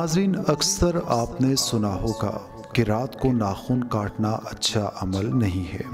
ناظرین، اکثر آپ نے سنا ہوگا کہ رات کو ناخن کاٹنا اچھا عمل نہیں ہے۔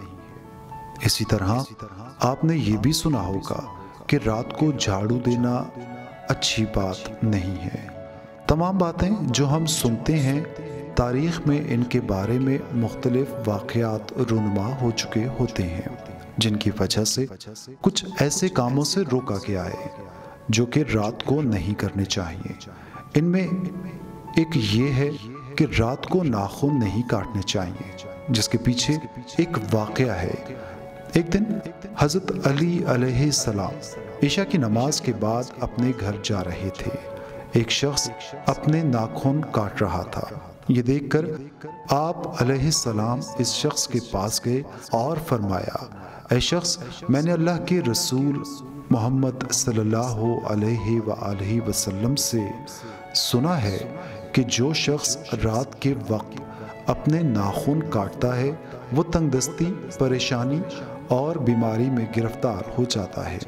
اسی طرح آپ نے یہ بھی سنا ہوگا کہ رات کو جھاڑو دینا اچھی بات نہیں ہے۔ تمام باتیں جو ہم سنتے ہیں، تاریخ میں ان کے بارے میں مختلف واقعات رونما ہو چکے ہوتے ہیں، جن کی وجہ سے کچھ ایسے کاموں سے روکا گیا ہے جو کہ رات کو نہیں کرنے چاہیے۔ ان میں ایک یہ ہے کہ رات کو ناخن نہیں کاٹنے چاہیے، جس کے پیچھے ایک واقعہ ہے۔ ایک دن حضرت علی علیہ السلام عشاء کی نماز کے بعد اپنے گھر جا رہے تھے۔ ایک شخص اپنے ناخن کاٹ رہا تھا۔ یہ دیکھ کر آپ علیہ السلام اس شخص کے پاس گئے اور فرمایا، اے شخص، میں نے اللہ کے رسول محمد صلی اللہ علیہ وآلہ وسلم سے سنا ہے کہ جو شخص رات کے وقت اپنے ناخن کاٹتا ہے وہ تنگ دستی، پریشانی اور بیماری میں گرفتار ہو جاتا ہے۔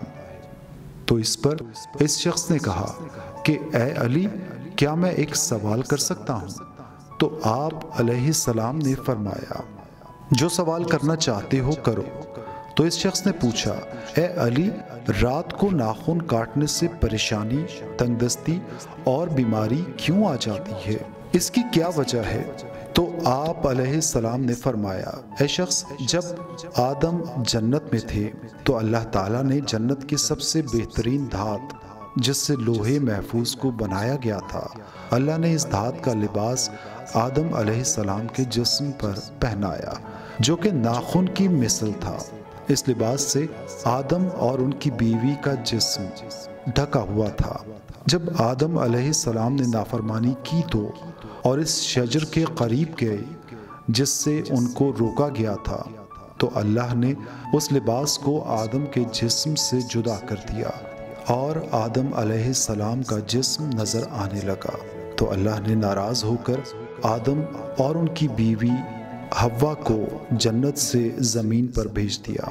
تو اس پر اس شخص نے کہا کہ اے علی، کیا میں ایک سوال کر سکتا ہوں؟ تو آپ علیہ السلام نے فرمایا، جو سوال کرنا چاہتے ہو کرو۔ تو اس شخص نے پوچھا، اے علی، رات کو ناخن کاٹنے سے پریشانی، تنگ دستی اور بیماری کیوں آ جاتی ہے؟ اس کی کیا وجہ ہے؟ تو آپ علیہ السلام نے فرمایا، اے شخص، جب آدم جنت میں تھے تو اللہ تعالیٰ نے جنت کی سب سے بہترین دھات، جس سے لوہے محفوظ کو بنایا گیا تھا، اللہ نے اس دھات کا لباس آدم علیہ السلام کے جسم پر پہنایا، جو کہ ناخن کی مثل تھا۔ اس لباس سے آدم اور ان کی بیوی کا جسم ڈھکا ہوا تھا۔ جب آدم علیہ السلام نے نافرمانی کی تو اور اس شجر کے قریب گئے جس سے ان کو روکا گیا تھا، تو اللہ نے اس لباس کو آدم کے جسم سے جدا کر دیا اور آدم علیہ السلام کا جسم نظر آنے لگا۔ تو اللہ نے ناراض ہو کر آدم اور ان کی بیوی حوا کو جنت سے زمین پر بھیج دیا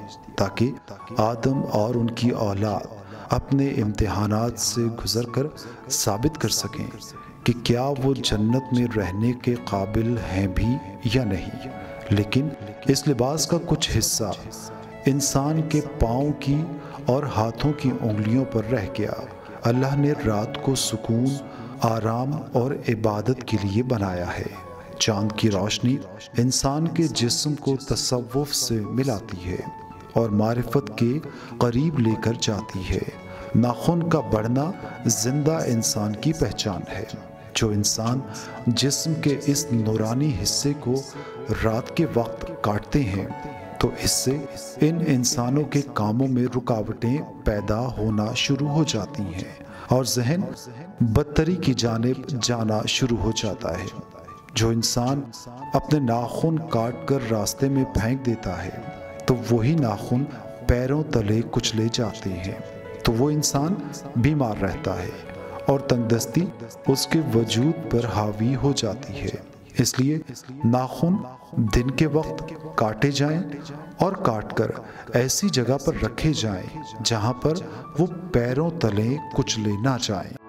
تاکہ آدم اور ان کی اولاد اپنے امتحانات سے گزر کر ثابت کر سکیں کہ کیا وہ جنت میں رہنے کے قابل ہیں بھی یا نہیں۔ لیکن اس لباس کا کچھ حصہ انسان کے پاؤں کی اور ہاتھوں کی انگلیوں پر رہ گیا۔ اللہ نے رات کو سکون، آرام اور عبادت کے لیے بنایا ہے۔ چاند کی روشنی انسان کے جسم کو تصوف سے ملاتی ہے اور معرفت کے قریب لے کر جاتی ہے۔ ناخن کا بڑھنا زندہ انسان کی پہچان ہے۔ جو انسان جسم کے اس نورانی حصے کو رات کے وقت کاٹتے ہیں تو اس سے ان انسانوں کے کاموں میں رکاوٹیں پیدا ہونا شروع ہو جاتی ہیں اور ذہن بدتری کی جانب جانا شروع ہو جاتا ہے۔ جو انسان اپنے ناخن کاٹ کر راستے میں پھینک دیتا ہے تو وہی ناخن پیروں تلے کچلے جاتے ہیں، تو وہ انسان بیمار رہتا ہے اور تنگ دستی اس کے وجود پر حاوی ہو جاتی ہے۔ اس لیے ناخن دن کے وقت کاٹے جائیں اور کاٹ کر ایسی جگہ پر رکھے جائیں جہاں پر وہ پیروں تلے کچلے نہ جائیں۔